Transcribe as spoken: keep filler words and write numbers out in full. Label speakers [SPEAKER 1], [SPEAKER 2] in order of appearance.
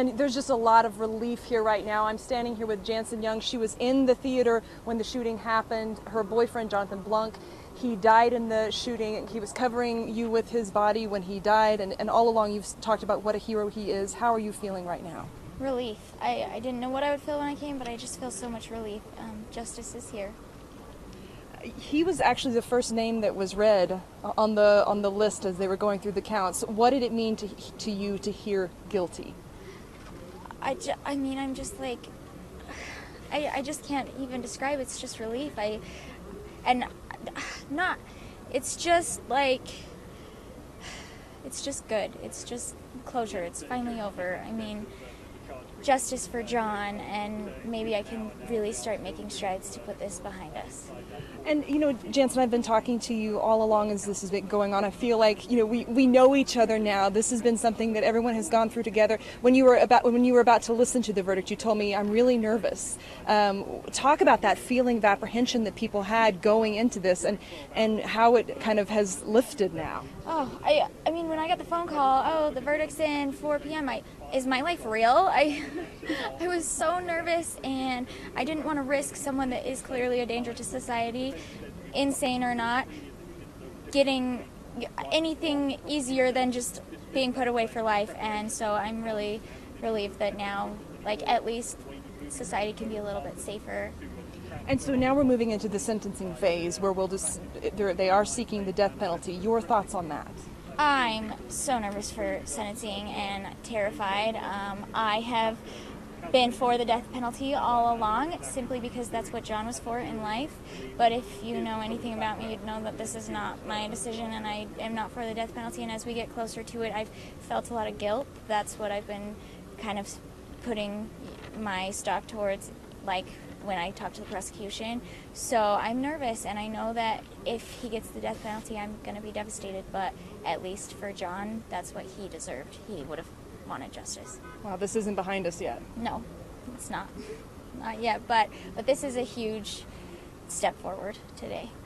[SPEAKER 1] And there's just a lot of relief here right now. I'm standing here with Jansen Young. She was in the theater when the shooting happened. Her boyfriend, Jonathan Blunk, he died in the shooting. He was covering you with his body when he died, and, and all along you've talked about what a hero he is. How are you feeling right now?
[SPEAKER 2] Relief. I, I didn't know what I would feel when I came, but I just feel so much relief. Um, justice is here.
[SPEAKER 1] He was actually the first name that was read on the on the list as they were going through the counts. What did it mean to to you to hear guilty?
[SPEAKER 2] I, ju I mean, I'm just like, I, I just can't even describe it. It's just relief. I, and not, it's just like, it's just good. It's just closure. It's finally over. I mean, justice for John, and maybe I can really start making strides to put this behind us.
[SPEAKER 1] And, you know, Jansen, I've been talking to you all along as this has been going on. I feel like, you know, we, we know each other now. This has been something that everyone has gone through together. When you were about when you were about to listen to the verdict, you told me, I'm really nervous. Um, talk about that feeling of apprehension that people had going into this, and, and how it kind of has lifted now.
[SPEAKER 2] Oh, I, I mean, when I got the phone call, oh, the verdict's in four p m, I, is my life real? I, I was so nervous, and I didn't want to risk someone that is clearly a danger to society, insane or not, getting anything easier than just being put away for life. And so I'm really relieved that now, like, at least society can be a little bit safer.
[SPEAKER 1] And so now we're moving into the sentencing phase where we'll just, they are seeking the death penalty. Your thoughts on that?
[SPEAKER 2] I'm so nervous for sentencing and terrified. Um, I have been for the death penalty all along, simply because that's what John was for in life. But if you know anything about me, you'd know that this is not my decision, and I am not for the death penalty. And as we get closer to it, I've felt a lot of guilt. That's what I've been kind of putting my stock towards, like when I talk to the prosecution. So I'm nervous, and I know that if he gets the death penalty, I'm going to be devastated, but at least for John, that's what he deserved. He would have wanted justice.
[SPEAKER 1] Wow, this isn't behind us yet.
[SPEAKER 2] No, it's not. Not yet, but, but this is a huge step forward today.